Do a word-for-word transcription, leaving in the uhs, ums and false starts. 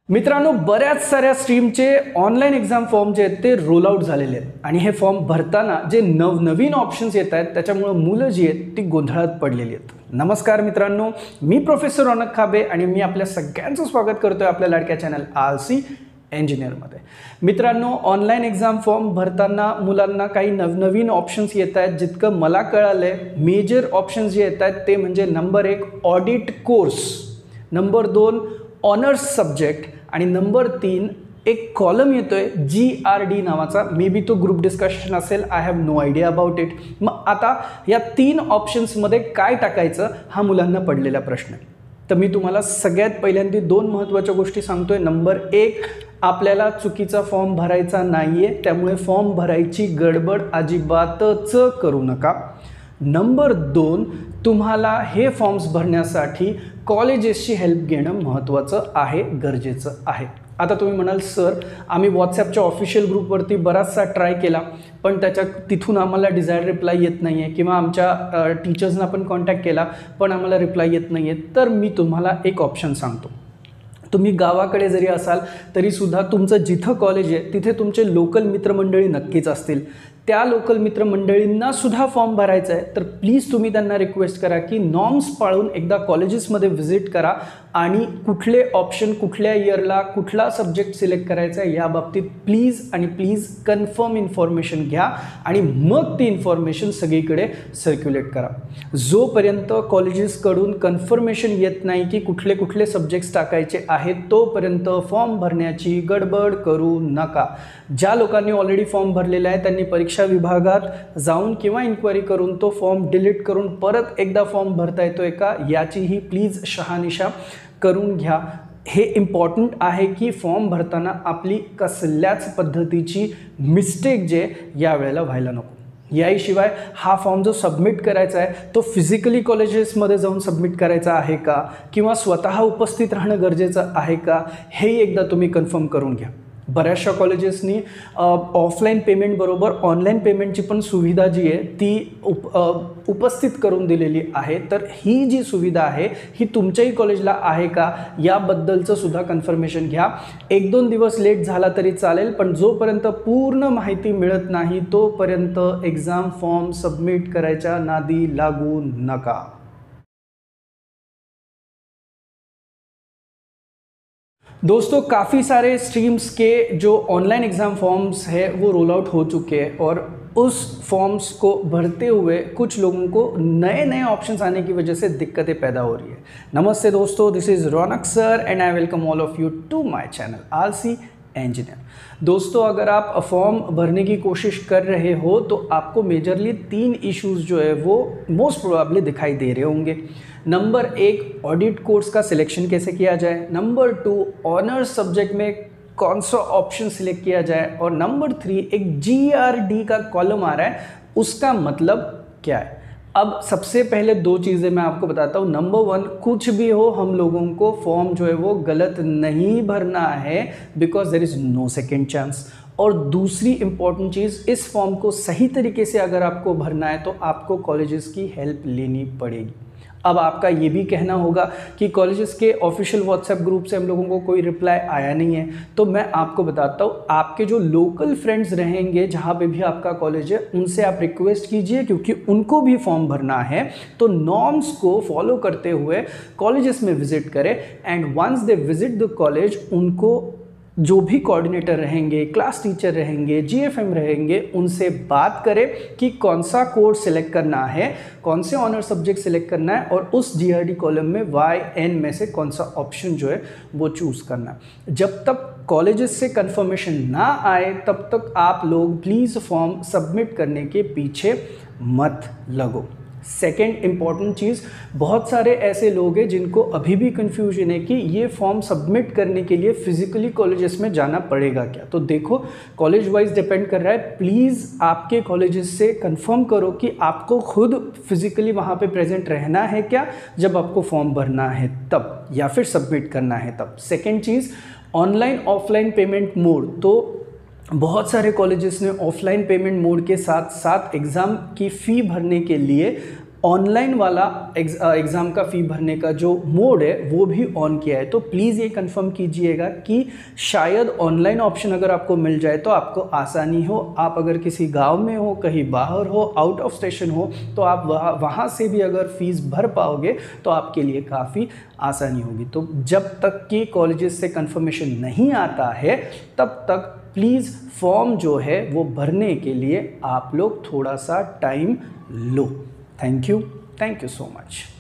मित्रांनो, बऱ्याच साऱ्या स्ट्रीमचे ऑनलाईन एक्झाम फॉर्म जे आहेत ते रोल आउट झालेले आहेत आणि हे फॉर्म भरताना जे नवनवीन ऑप्शन्स येत आहेत त्याच्यामुळं मुलं जी आहेत ती गोंधळात पडलेली आहेत. नमस्कार मित्रांनो, मी प्रोफेसर रौनक खाबे आणि मी आपल्या सगळ्यांचं स्वागत करतोय आपल्या लाडक्या चॅनल आलसी इंजिनियरमध्ये. मित्रांनो, ऑनलाईन एक्झाम फॉर्म भरताना मुलांना काही नवनवीन ऑप्शन्स येत आहेत. जितकं मला कळालं आहे, मेजर ऑप्शन्स जे येत आहेत ते म्हणजे नंबर एक ऑडिट कोर्स, नंबर दोन ऑनर्स सब्जेक्ट आणि नंबर तीन एक कॉलम येतोय जी आर डी नावाचा. मे बी तो ग्रुप डिस्कशन असेल, I have no idea about it. मग आता या तीन ऑप्शन्समध्ये काय टाकायचं हा मुलांना पडलेला प्रश्न आहे. तर मी तुम्हाला सगळ्यात पहिल्यांदा दोन महत्त्वाच्या गोष्टी सांगतोय. नंबर एक, आपल्याला चुकीचा फॉर्म भरायचा नाही आहे, त्यामुळे फॉर्म भरायची गडबड अजिबातच करू नका. नंबर दोन, तुम्हाला हे फॉर्म्स भरण्यासाठी कॉलेजेसची हेल्प घेणं महत्त्वाचं आहे, गरजेचं आहे. आता तुम्ही म्हणाल, सर आम्ही व्हॉट्सॲपच्या ऑफिशियल ग्रुपवरती बराचसा ट्राय केला पण त्याच्या तिथून आम्हाला डिझायर्ड रिप्लाय येत नाही आहे, किंवा आमच्या टीचर्सना पण कॉन्टॅक्ट केला पण आम्हाला रिप्लाय येत नाही आहे. तर मी तुम्हाला एक ऑप्शन सांगतो. तुम्ही गावाकडे जरी असाल तरीसुद्धा तुमचं जिथं कॉलेज आहे तिथे तुमचे लोकल मित्रमंडळी नक्कीच असतील. त्या लोकल मित्रमंडळींनासुद्धा फॉर्म भरायचा आहे, तर प्लीज तुम्ही त्यांना रिक्वेस्ट करा की नॉर्म्स पाळून एकदा कॉलेजेसमध्ये व्हिजिट करा आणि कुठले ऑप्शन कुठल्या इयरला कुठला सब्जेक्ट सिलेक्ट करायचा आहे याबाबतीत प्लीज आणि प्लीज कन्फर्म इन्फॉर्मेशन घ्या आणि मग ती इन्फॉर्मेशन सगळीकडे सर्क्युलेट करा. जोपर्यंत कॉलेजेसकडून कन्फर्मेशन येत नाही की कुठले कुठले सब्जेक्ट्स टाकायचे आहेत तोपर्यंत फॉर्म भरण्याची गडबड करू नका. ज्या लोकांनी ऑलरेडी फॉर्म भरलेला आहे त्यांनी परीक्षा विभागात जाऊन किंवा इन्क्वायरी करून तो फॉर्म डिलीट करून परत एकदा फॉर्म भरता येतोय का याचीही प्लीज शहानिशा करून घ्या. हे इम्पॉर्टंट आहे की फॉर्म भरताना आपली कसल्याच पद्धतीची मिस्टेक जे यावेळेला व्हायला नको. याशिवाय हा फॉर्म जो सबमिट करायचा आहे तो फिजिकली कॉलेजेसमध्ये जाऊन सबमिट करायचा आहे का, किंवा स्वतः उपस्थित राहणं गरजेचं आहे का, हेही एकदा तुम्ही कन्फर्म करून घ्या. बऱ्याचशा कॉलेजेसनी ऑफलाईन पेमेंटबरोबर ऑनलाईन पेमेंटची पण सुविधा जी आहे ती उप उपस्थित करून दिलेली आहे. तर ही जी सुविधा आहे ही तुमच्याही कॉलेजला आहे का याबद्दलचं सुद्धा कन्फर्मेशन घ्या. एक दोन दिवस लेट झाला तरी चालेल, पण जोपर्यंत पूर्ण माहिती मिळत नाही तोपर्यंत एक्झाम फॉर्म सबमिट करायच्या नादी लागू नका. दोस्तों, काफ़ी सारे स्ट्रीम्स के जो ऑनलाइन एग्ज़ाम फॉर्म्स है वो रोल आउट हो चुके हैं और उस फॉर्म्स को भरते हुए कुछ लोगों को नए नए ऑप्शंस आने की वजह से दिक्कतें पैदा हो रही है. नमस्ते दोस्तों, this is Raunak sir and I welcome all of you to my channel Aalsi engineer. दोस्तों, अगर आप फॉर्म भरने की कोशिश कर रहे हो तो आपको मेजरली तीन इश्यूज़ जो है वो मोस्ट प्रोबेबली दिखाई दे रहे होंगे. नंबर एक, ऑडिट कोर्स का सिलेक्शन कैसे किया जाए. नंबर टू, ऑनर्स सब्जेक्ट में कौन सा ऑप्शन सिलेक्ट किया जाए. और नंबर थ्री, एक जी आर डी का कॉलम आ रहा है, उसका मतलब क्या है. अब सबसे पहले दो चीज़ें मैं आपको बताता हूँ. नंबर वन, कुछ भी हो हम लोगों को फॉर्म जो है वो गलत नहीं भरना है, because there is no second chance. और दूसरी इम्पॉर्टेंट चीज़, इस फॉर्म को सही तरीके से अगर आपको भरना है तो आपको कॉलेजेस की हेल्प लेनी पड़ेगी. अब आपका ये भी कहना होगा कि कॉलेजेस के ऑफिशियल व्हाट्सएप ग्रुप से हम लोगों को कोई रिप्लाई आया नहीं है. तो मैं आपको बताता हूँ, आपके जो लोकल फ्रेंड्स रहेंगे जहाँ पे भी आपका कॉलेज है उनसे आप रिक्वेस्ट कीजिए, क्योंकि उनको भी फॉर्म भरना है. तो नॉर्म्स को फॉलो करते हुए कॉलेजेस में विजिट करें and once they visit the college, उनको जो भी कोऑर्डिनेटर रहेंगे, क्लास टीचर रहेंगे, जी एफ एम रहेंगे, उनसे बात करें कि कौन सा कोर्स सिलेक्ट करना है, कौन से ऑनर सब्जेक्ट सिलेक्ट करना है और उस जी आर डी कॉलम में वाई एन में से कौन सा ऑप्शन जो है वो चूज़ करना है. जब तक कॉलेजेस से कंफर्मेशन ना आए तब तक आप लोग प्लीज़ फॉर्म सबमिट करने के पीछे मत लगो. सेकेंड इम्पॉर्टेंट चीज़, बहुत सारे ऐसे लोग हैं जिनको अभी भी कन्फ्यूजन है कि ये फॉर्म सबमिट करने के लिए फ़िज़िकली कॉलेजेस में जाना पड़ेगा क्या. तो देखो, कॉलेज वाइज डिपेंड कर रहा है. प्लीज़ आपके कॉलेजेस से कंफर्म करो कि आपको खुद फिज़िकली वहाँ पे प्रेजेंट रहना है क्या, जब आपको फॉर्म भरना है तब, या फिर सबमिट करना है तब. सेकेंड चीज़, ऑनलाइन ऑफलाइन पेमेंट मोड. तो बहुत सारे कॉलेजेस ने ऑफलाइन पेमेंट मोड के साथ साथ एग्ज़ाम की फ़ी भरने के लिए ऑनलाइन वाला एग्ज़ाम का फ़ी भरने का जो मोड है वो भी ऑन किया है। तो प्लीज़ ये कंफर्म कीजिएगा कि शायद ऑनलाइन ऑप्शन अगर आपको मिल जाए तो आपको आसानी हो। आप अगर किसी गांव में हो, कहीं बाहर हो, आउट ऑफ स्टेशन हो, तो आप वहाँ वहाँ से भी अगर फ़ीस भर पाओगे तो आपके लिए काफ़ी आसानी होगी। तो जब तक कि कॉलेजेस से कंफर्मेशन नहीं आता है तब तक प्लीज़ फॉर्म जो है वो भरने के लिए आप लोग थोड़ा सा टाइम लो। Thank you thank you so much.